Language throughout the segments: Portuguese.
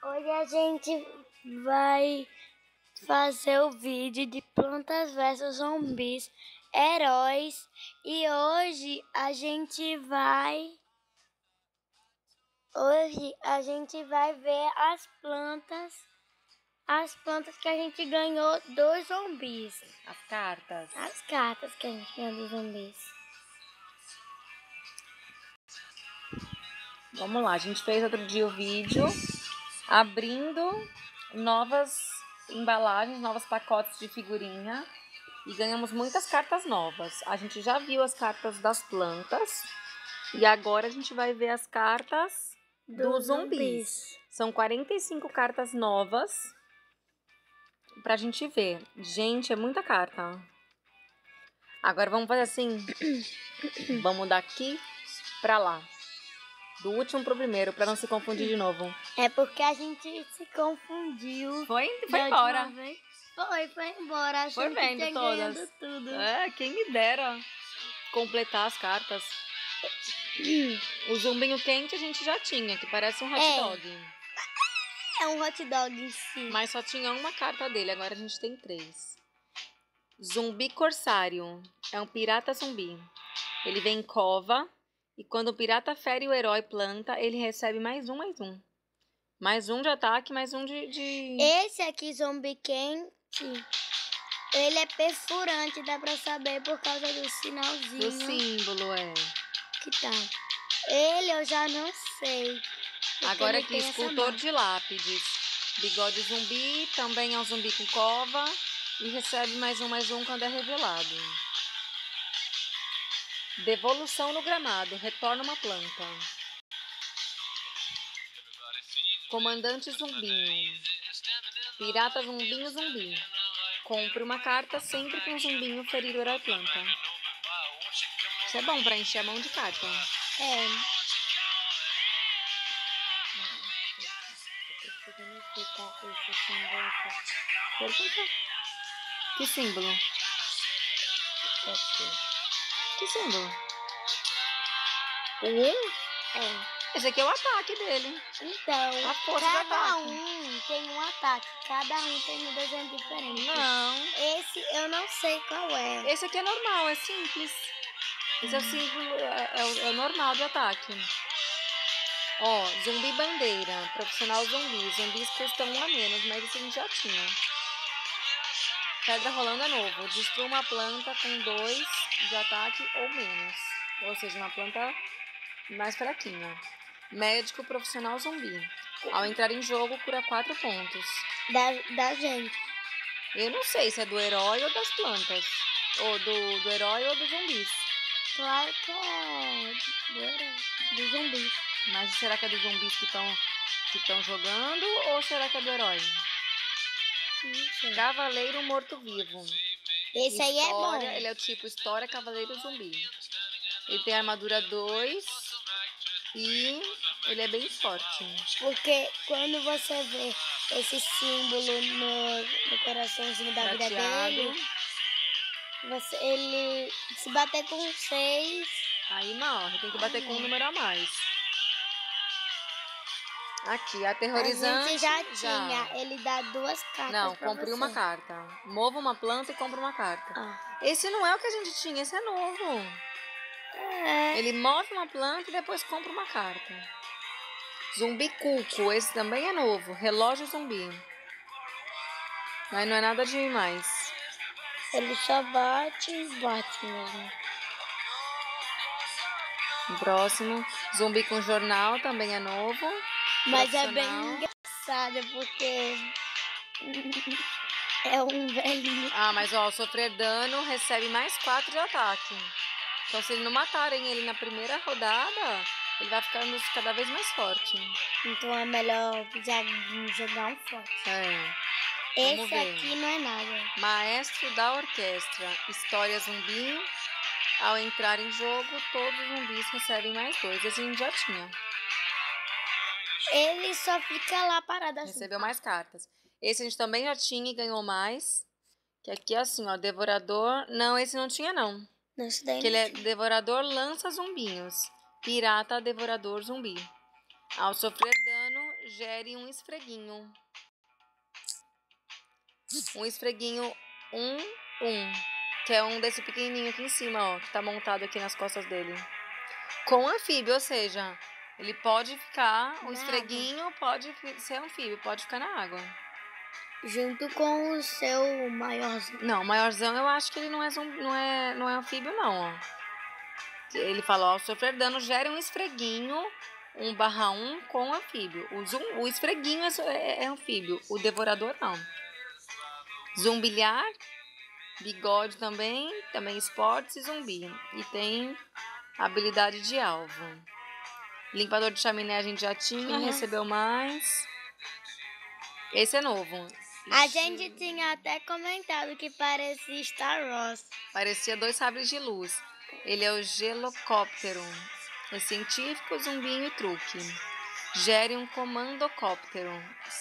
Hoje a gente vai fazer o vídeo de Plantas vs Zumbis Heróis e hoje a gente vai ver as plantas que a gente ganhou dos zumbis. As cartas. As cartas que a gente ganhou dos zumbis. Vamos lá, a gente fez outro dia o vídeo abrindo novas embalagens, novos pacotes de figurinha e ganhamos muitas cartas novas. A gente já viu as cartas das plantas e agora a gente vai ver as cartas dos zumbis. São 45 cartas novas pra gente ver. Gente, é muita carta. Agora vamos fazer assim, vamos daqui pra lá. Do último pro primeiro, pra não se confundir de novo. É porque a gente se confundiu. Foi embora. Foi embora. Achando Foi vendo que tinha todas. ganhado tudo. É, quem me dera completar as cartas. O zumbinho quente a gente já tinha, que parece um hot dog. É um hot dog em si. Mas só tinha uma carta dele, agora a gente tem 3. Zumbi Corsário. É um pirata zumbi. Ele vem em cova. E quando o pirata fere o herói planta, ele recebe mais um. Mais um de ataque, mais um de... Esse aqui, zumbi quente, ele é perfurante, dá pra saber por causa do sinalzinho. Do símbolo, Que tá. Ele eu já não sei. Agora aqui, escultor de lápides. Bigode zumbi, também é um zumbi com cova. E recebe mais um quando é revelado. Devolução no gramado, retorna uma planta. Comandante zumbinho. Pirata zumbinho zumbi. Compre uma carta sempre que um zumbinho ferir o herói planta. Isso é bom pra encher a mão de carta. Que símbolo? Que símbolo? Esse aqui é o ataque dele. Então, A força do cada ataque. um tem um ataque. Cada um tem um desenho diferente. Não. Esse eu não sei qual é. Esse aqui é normal, é simples. Esse é o símbolo, é o normal de ataque. Ó, zumbi bandeira, profissional zumbi. Zumbis custam 1 a menos, mas esse a gente já tinha. Pedra rolando é novo. Destrua uma planta com 2 de ataque ou menos. Ou seja, uma planta mais fraquinha. Médico profissional zumbi. Ao entrar em jogo, cura 4 pontos. Da gente. Eu não sei se é do herói ou das plantas. Ou do herói ou dos zumbis. Claro que é do zumbi. Mas será que é dos zumbis que estão jogando ou será que é do herói? Não sei. Cavaleiro morto-vivo. Esse aí é bom. Ele é o tipo História Cavaleiro Zumbi. Ele tem armadura 2 e ele é bem forte. Porque quando você vê esse símbolo no coraçãozinho da vida dele, ele se bater com 6... Aí morre, tem que bater com um número a mais. Aqui, aterrorizante. A gente já tinha, ele dá 2 cartas. Não, pra compre você. uma carta. Mova uma planta e compre uma carta. Esse não é o que a gente tinha, esse é novo. Ele move uma planta e depois compra uma carta. Zumbi cuco, esse também é novo. Relógio zumbi. Mas não é nada demais. Ele só bate mesmo. Próximo, zumbi com jornal, também é novo. Mas é bem engraçado porque é um velhinho. Mas ó, sofrer dano recebe mais 4 de ataque. Então se ele não matarem ele na primeira rodada, ele vai ficando cada vez mais forte. Então é melhor já jogar um forte. Esse aqui não é nada. Maestro da orquestra, história zumbi. Ao entrar em jogo, todos os zumbis recebem mais 2. Esse a gente já tinha. Ele só fica lá parado assim. Recebeu mais cartas. Esse a gente também já tinha e ganhou mais. Que aqui é assim, ó, devorador. Não, esse não tinha não. Esse daí que ele é devorador lança zumbinhos. Pirata devorador zumbi. Ao sofrer dano, gere um esfreguinho. Um esfreguinho 1, que é um desse pequenininho aqui em cima, ó, que tá montado aqui nas costas dele. Com anfíbio, ou seja, ele pode ficar, o esfreguinho pode ser anfíbio, pode ficar na água. Junto com o seu maiorzão. Não, o maiorzão eu acho que ele não é anfíbio não, ó. Ele fala, ó, sofrer dano gera um esfreguinho 1/1 com anfíbio. O esfreguinho é anfíbio, o devorador não. Zumbilhar, bigode também esportes e zumbi. E tem habilidade de alvo. Limpador de chaminé a gente já tinha, recebeu mais. Esse é novo. A gente tinha até comentado que parecia Star Wars. Parecia 2 sabres de luz. Ele é o gelocóptero. É científico, zumbinho e truque. Gere um comandocóptero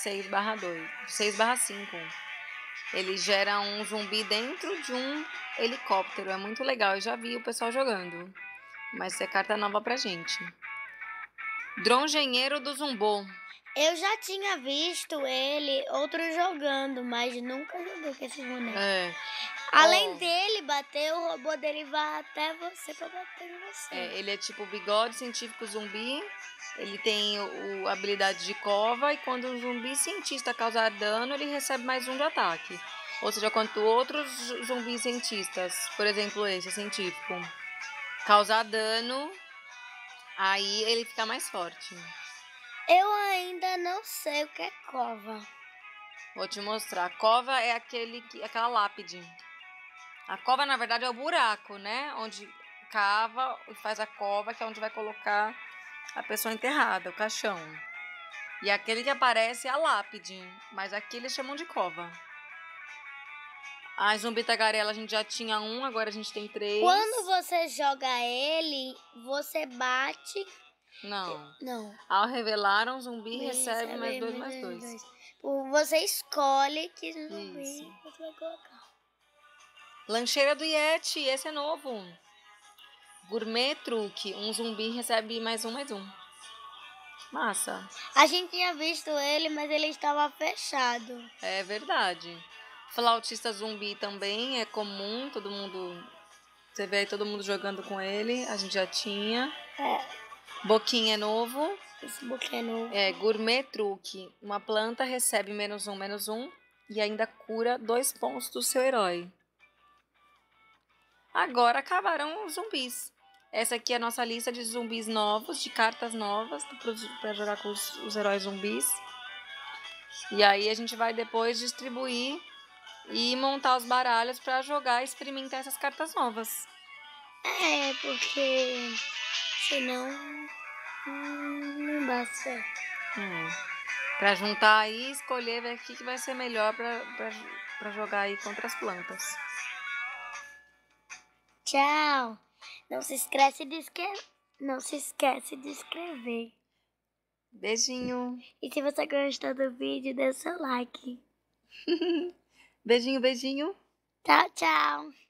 6/5. Ele gera um zumbi dentro de um helicóptero. É muito legal, eu já vi o pessoal jogando. Mas isso é carta nova pra gente. Drongenheiro do Zumbô. Eu já tinha visto outros jogando, mas nunca joguei com esse boneco. Além dele bater, o robô dele vai até você pra bater em você. Ele é tipo bigode científico zumbi. Ele tem a habilidade de cova. E quando um zumbi cientista causar dano, ele recebe mais 1 de ataque. Ou seja, quando outros zumbis cientistas, por exemplo esse científico, causar dano, aí ele fica mais forte. Eu ainda não sei o que é cova. Vou te mostrar. A cova é aquela lápide. A cova, na verdade, é o buraco, né? Onde cava e faz a cova, que é onde vai colocar a pessoa enterrada, o caixão. E aquele que aparece é a lápide, mas aqui eles chamam de cova. A zumbi tagarela a gente já tinha 1, agora a gente tem 3. Quando você joga ele, você bate... Não. Ao revelar um zumbi, recebe mais 2. Você escolhe que zumbi você vai colocar. Lancheira do Yeti, esse é novo. Gourmet truque, um zumbi recebe mais 1. Massa. A gente tinha visto ele, mas ele estava fechado. É verdade. Flautista zumbi também é comum, todo mundo... Você vê aí todo mundo jogando com ele, a gente já tinha. Boquinha é novo. Esse boquinha é novo. Gourmet truque. Uma planta recebe -1 e ainda cura 2 pontos do seu herói. Agora acabaram os zumbis. Essa aqui é a nossa lista de zumbis novos, de cartas novas para jogar com os heróis zumbis. E aí a gente vai depois distribuir e montar os baralhos para jogar e experimentar essas cartas novas. Porque senão não dá certo. Pra juntar aí, escolher, ver o que vai ser melhor pra jogar aí contra as plantas. Tchau. Não se esquece de inscrever. Beijinho. E se você gostou do vídeo, dê seu like. Beijinho. Tchau, tchau.